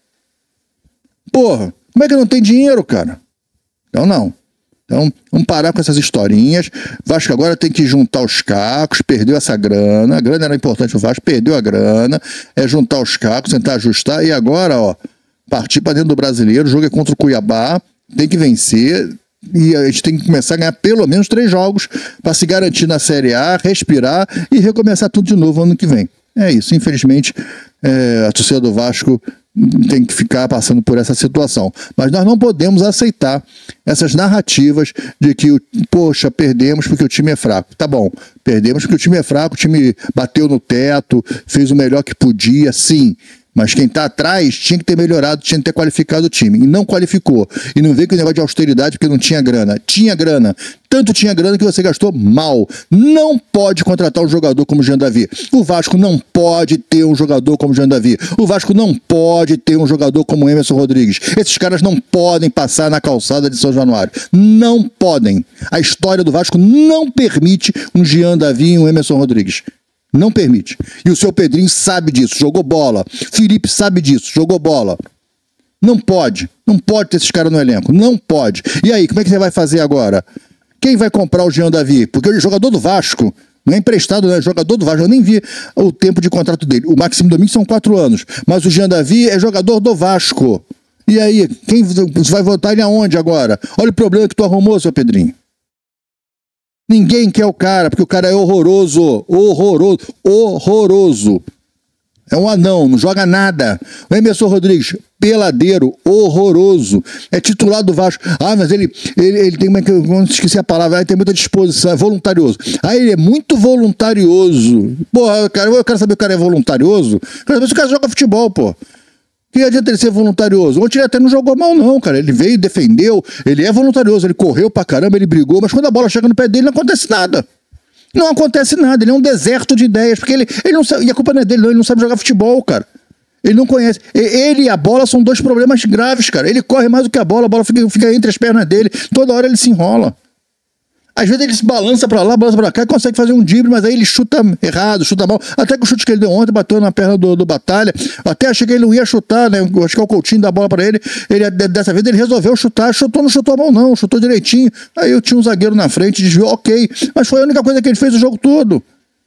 A: Porra, como é que não tem dinheiro, cara? Então não. Então, vamos parar com essas historinhas. Vasco agora tem que juntar os cacos, perdeu essa grana. A grana era importante, o Vasco perdeu a grana. É juntar os cacos, tentar ajustar. E agora, ó, partir para dentro do Brasileiro. O jogo é contra o Cuiabá, tem que vencer. E a gente tem que começar a ganhar pelo menos 3 jogos para se garantir na Série A, respirar e recomeçar tudo de novo ano que vem. É isso, infelizmente, a torcida do Vasco tem que ficar passando por essa situação. Mas nós não podemos aceitar essas narrativas de que, poxa, perdemos porque o time é fraco. Tá bom, perdemos porque o time é fraco, o time bateu no teto, fez o melhor que podia, sim. Mas quem está atrás tinha que ter melhorado, tinha que ter qualificado o time. E não qualificou. E não veio com o negócio de austeridade porque não tinha grana. Tinha grana. Tanto tinha grana que você gastou mal. Não pode contratar um jogador como o Jean Davi. O Vasco não pode ter um jogador como o Jean Davi. O Vasco não pode ter um jogador como o Emerson Rodrigues. Esses caras não podem passar na calçada de São Januário. Não podem. A história do Vasco não permite um Jean Davi e um Emerson Rodrigues. Não permite. E o seu Pedrinho sabe disso, jogou bola. Felipe sabe disso, jogou bola. Não pode. Não pode ter esses caras no elenco. Não pode. E aí, como é que você vai fazer agora? Quem vai comprar o Jean Davi? Porque o jogador do Vasco, não é emprestado, não é jogador do Vasco. Eu nem vi o tempo de contrato dele. O Maxime Domingues são 4 anos. Mas o Jean Davi é jogador do Vasco. E aí, quem vai votar ele aonde agora? Olha o problema que tu arrumou, seu Pedrinho. Ninguém quer o cara, porque o cara é horroroso. Horroroso. Horroroso. É um anão, não joga nada. O Emerson Rodrigues, peladeiro, horroroso. É titular do Vasco. Ah, mas ele tem, eu esqueci a palavra, ele tem muita disposição, é voluntarioso. Ah, ele é muito voluntarioso. Porra, cara, eu quero saber se o cara é voluntarioso. Eu quero saber se o cara joga futebol, pô. Que adianta ele ser voluntarioso? Ontem ele até não jogou mal, não, cara. Ele veio, defendeu, ele é voluntarioso, ele correu pra caramba, ele brigou, mas quando a bola chega no pé dele, não acontece nada. Não acontece nada, ele é um deserto de ideias, porque ele não sabe, e a culpa não é dele, não, ele não sabe jogar futebol, cara. Ele não conhece. Ele e a bola são 2 problemas graves, cara. Ele corre mais do que a bola fica entre as pernas dele, toda hora ele se enrola. Às vezes ele se balança pra lá, balança pra cá, consegue fazer um drible, mas aí ele chuta errado, chuta mal. Até que o chute que ele deu ontem bateu na perna do Batalha. Até achei que ele não ia chutar, né? Acho que é o Coutinho dá bola pra ele. Dessa vez ele resolveu chutar, não chutou a mão não, chutou direitinho. Aí eu tinha um zagueiro na frente, desviou, ok. Mas foi a única coisa que ele fez o jogo todo.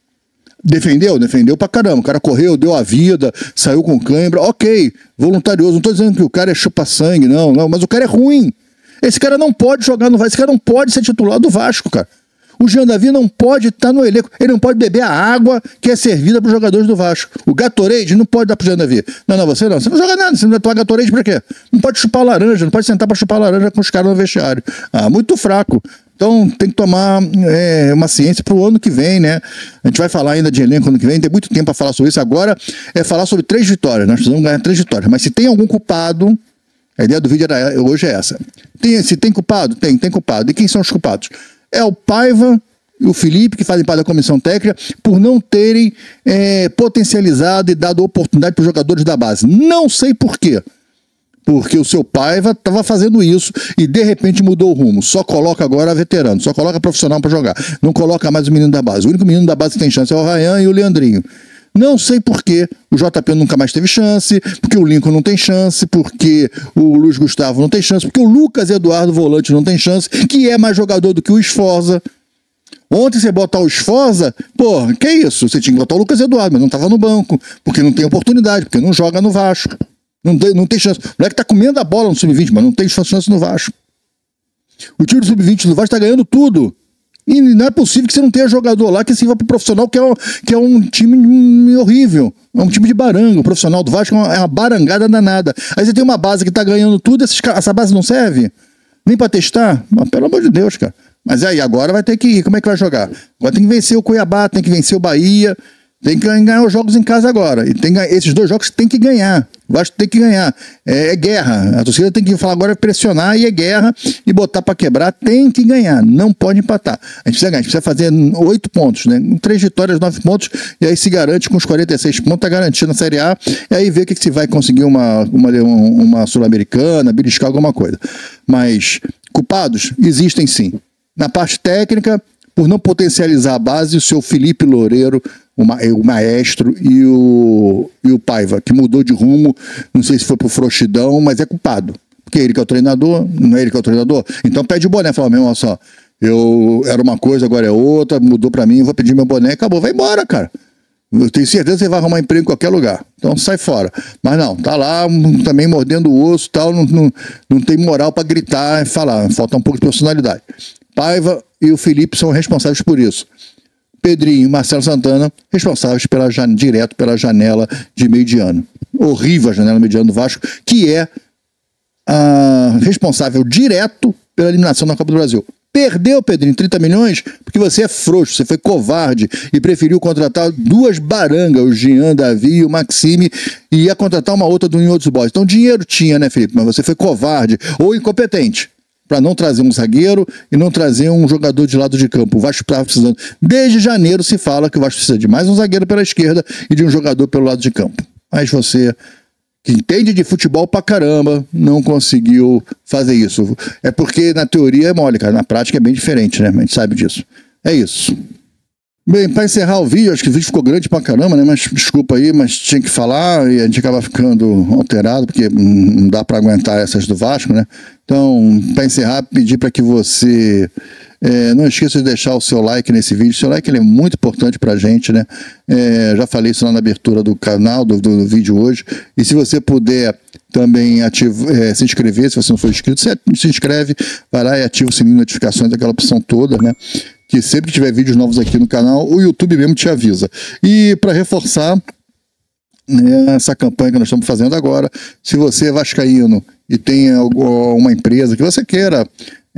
A: Defendeu pra caramba. O cara correu, deu a vida, saiu com cãibra, ok. Voluntarioso. Não tô dizendo que o cara é chupa-sangue, não, mas o cara é ruim. Esse cara não pode jogar no Vasco, esse cara não pode ser titular do Vasco, cara. O Jean Davi não pode estar no elenco, ele não pode beber a água que é servida para os jogadores do Vasco. O Gatorade não pode dar pro Jean Davi. Não, você não joga nada, você não vai tomar Gatorade pra quê? Não pode chupar laranja, não pode sentar para chupar laranja com os caras no vestiário. Ah, muito fraco. Então tem que tomar uma ciência para o ano que vem, né? A gente vai falar ainda de elenco ano que vem, tem muito tempo para falar sobre isso. Agora é falar sobre 3 vitórias, nós precisamos ganhar 3 vitórias. Mas se tem algum culpado... A ideia do vídeo hoje é essa. Se tem culpado? Tem culpado. E quem são os culpados? É o Paiva e o Felipe, que fazem parte da comissão técnica, por não terem potencializado e dado oportunidade para os jogadores da base. Não sei por quê. Porque o seu Paiva estava fazendo isso e de repente mudou o rumo. Só coloca agora veterano, só coloca profissional para jogar. Não coloca mais o menino da base. O único menino da base que tem chance é o Ryan e o Leandrinho. Não sei por quê, o JP nunca mais teve chance, porque o Lincoln não tem chance, porque o Luiz Gustavo não tem chance, porque o Lucas Eduardo Volante não tem chance, que é mais jogador do que o Sforza. Ontem você botar o Sforza, porra, que isso? Você tinha que botar o Lucas Eduardo, mas não estava no banco, porque não tem oportunidade, porque não joga no Vasco. Não tem chance. O moleque tá comendo a bola no Sub-20, mas não tem chance no Vasco. O time do Sub-20 do Vasco tá ganhando tudo. E não é possível que você não tenha jogador lá que sirva para o profissional, que é um time horrível. É um time de baranga. O profissional do Vasco é uma barangada danada. Aí você tem uma base que está ganhando tudo, essa base não serve? Nem para testar? Mas, pelo amor de Deus, cara. Mas aí, agora vai ter que ir. Como é que vai jogar? Agora tem que vencer o Cuiabá, tem que vencer o Bahia, Tem que ganhar os jogos em casa agora. E esses 2 jogos tem que ganhar. O Vasco tem que ganhar. É guerra. A torcida tem que falar agora, pressionar e é guerra. E botar para quebrar. Tem que ganhar. Não pode empatar. A gente precisa ganhar. A gente precisa fazer 8 pontos, né? 3 vitórias, 9 pontos. E aí se garante com os 46 pontos. Tá garantido na Série A. E aí vê o que se vai conseguir uma Sul-Americana, beliscar alguma coisa. Mas culpados existem sim. Na parte técnica, por não potencializar a base, o seu Felipe Loureiro, o maestro, e o Paiva, que mudou de rumo, não sei se foi por frouxidão, mas é culpado. Porque ele que é o treinador, não é ele que é o treinador. Então pede o boné, fala, meu, olha só, eu era uma coisa, agora é outra, mudou pra mim, vou pedir meu boné, acabou, vai embora, cara. Eu tenho certeza que você vai arrumar emprego em qualquer lugar. Então sai fora. Mas não, tá lá também mordendo o osso e tal, não tem moral pra gritar e falar, falta um pouco de personalidade. Paiva e o Felipe são responsáveis por isso. Pedrinho e Marcelo Santana, responsáveis direto pela janela de meio de ano. Horrível a janela mediana do Vasco, que é responsável direto pela eliminação da Copa do Brasil. Perdeu, Pedrinho, 30 milhões, porque você é frouxo, você foi covarde e preferiu contratar 2 barangas, o Jean, Davi e o Maxime, e ia contratar uma outra do Em Outros Boys. Então dinheiro tinha, né, Felipe? Mas você foi covarde ou incompetente para não trazer um zagueiro e não trazer um jogador de lado de campo. O Vasco estava precisando. Desde janeiro se fala que o Vasco precisa de mais um zagueiro pela esquerda e de um jogador pelo lado de campo. Mas você, que entende de futebol pra caramba, não conseguiu fazer isso. É porque na teoria é mole, cara. Na prática é bem diferente, né? A gente sabe disso. É isso. Bem, para encerrar o vídeo, acho que o vídeo ficou grande pra caramba, né? Mas desculpa aí, mas tinha que falar e a gente acaba ficando alterado, porque não dá para aguentar essas do Vasco, né? Então, para encerrar, pedir para que você não esqueça de deixar o seu like nesse vídeo. O seu like ele é muito importante pra gente, né? Já falei isso lá na abertura do canal, do vídeo hoje. E se você puder também se inscrever, se você não for inscrito, você se inscreve, vai lá e ativa o sininho de notificações, aquela opção toda, né? Que sempre que tiver vídeos novos aqui no canal, o YouTube mesmo te avisa. E para reforçar essa campanha que nós estamos fazendo agora, se você é vascaíno e tem uma empresa que você queira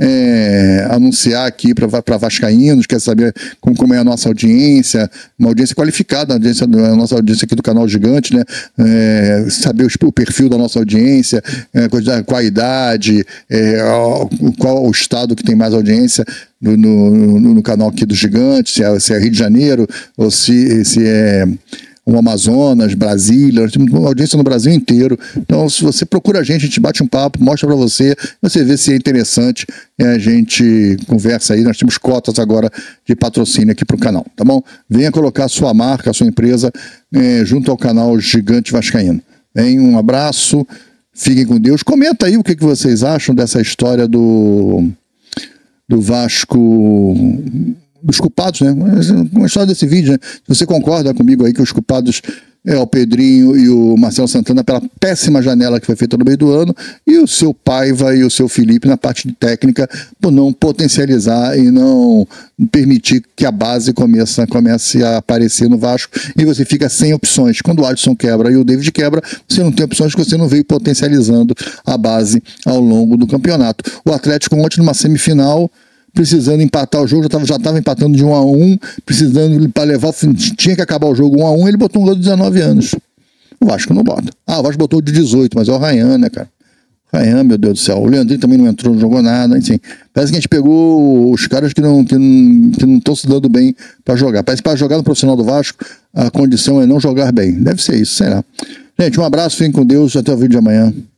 A: anunciar aqui para vascaínos, quer saber como é a nossa audiência, uma audiência qualificada, a nossa audiência aqui do canal Gigante, né? Saber o perfil da nossa audiência, qual a idade, qual o estado que tem mais audiência no canal aqui do Gigante, se é Rio de Janeiro ou se é o Amazonas, Brasília, nós temos uma audiência no Brasil inteiro. Então, se você procura a gente bate um papo, mostra para você vê se é interessante e a gente conversa aí. Nós temos cotas agora de patrocínio aqui para o canal, tá bom? Venha colocar a sua marca, a sua empresa junto ao canal Gigante Vascaíno. Um abraço, fiquem com Deus. Comenta aí o que vocês acham dessa história do Vasco, dos culpados, né? Uma história desse vídeo, né? Se você concorda comigo aí que os culpados é o Pedrinho e o Marcelo Santana pela péssima janela que foi feita no meio do ano, e o seu Paiva e o seu Felipe na parte de técnica por não potencializar e não permitir que a base comece a aparecer no Vasco e você fica sem opções. Quando o Alisson quebra e o David quebra, você não tem opções porque você não veio potencializando a base ao longo do campeonato. O Atlético ontem numa semifinal, precisando empatar o jogo, já estava empatando de 1-1, precisando para levar, tinha que acabar o jogo 1-1, ele botou um gol de 19 anos. O Vasco não bota. O Vasco botou de 18, mas é o Ryan, né, cara? Ryan, meu Deus do céu. O Leandrinho também não entrou, não jogou nada, enfim. Parece que a gente pegou os caras que não estão se dando bem para jogar. Parece que para jogar no profissional do Vasco, a condição é não jogar bem. Deve ser isso, será? Gente, um abraço, fiquem com Deus, até o vídeo de amanhã.